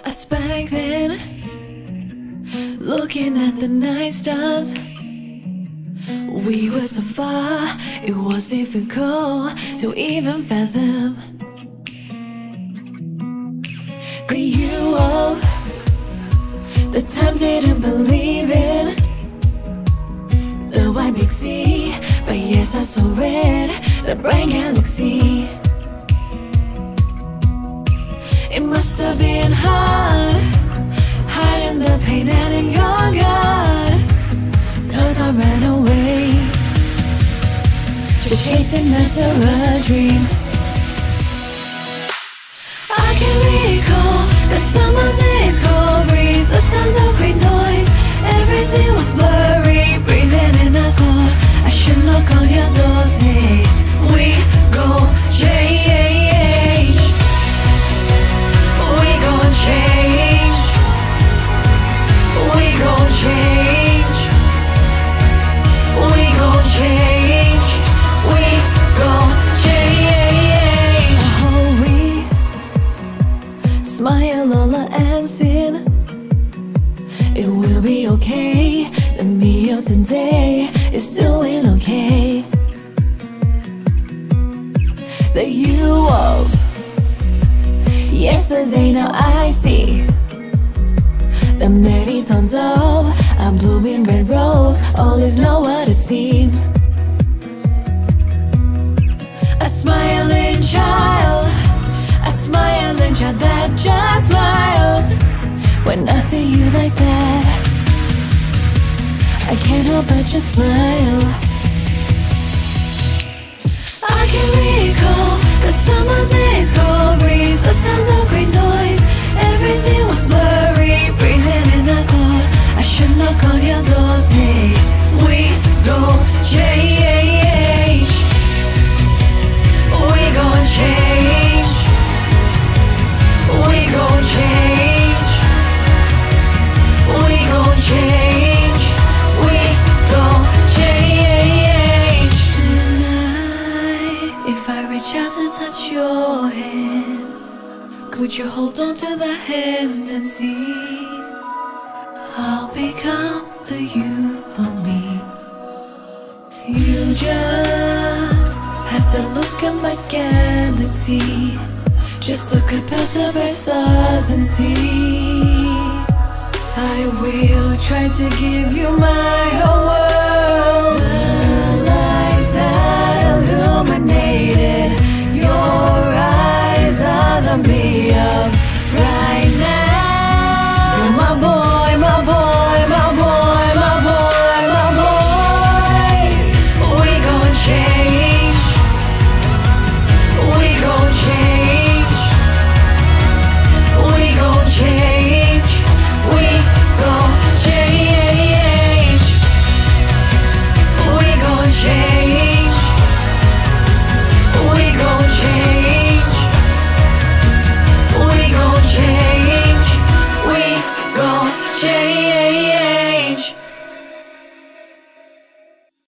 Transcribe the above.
Us back then, looking at the night stars. We were so far, it was difficult to even fathom the you of the time didn't believe in the white big sea, but yes, I saw red, the bright galaxy. It must have been hard, hiding the pain and in your gut, 'cause I ran away, just chasing after a dream. I can recall the summer days, cold breeze, the sound of great noise. Everything was blurry, breathing in. I thought I should knock on your door, say we gon' change, we gon' change, we gon' change, we gon' change, we gon' change. Oh, we smile all and sin. It will be okay. The me of today is doing okay. The you of yesterday now I see. The many thorns of a blooming red rose. All is not what it seems. A smiling child, a smiling child that just smiles. When I see you like that, I can't help but just smile. I can recall the summer days, cold breeze, the sound of great noise. Everything was blurry, breathing in. I thought I should knock on your door, say we gon' change, we gon' change, we gon' change, we gon' change, we gon' change. Tonight, if I reach out to touch your hand, could you hold on to the hand and see? I'll become the you of me. You just have to look at my galaxy. Just look up at the bright stars and see. I will try to give you my whole world.